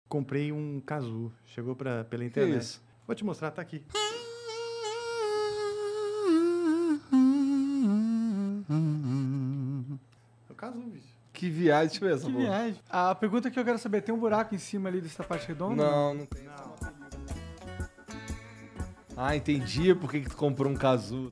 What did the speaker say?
comprei um kazoo. Chegou pela internet. isso? Vou te mostrar, tá aqui. É o kazoo, bicho. Que viagem, deixa eu ver essa Que porra. viagem. A pergunta que eu quero saber, tem um buraco em cima ali dessa parte redonda? Não tem. Ah, entendi por que tu comprou um kazoo.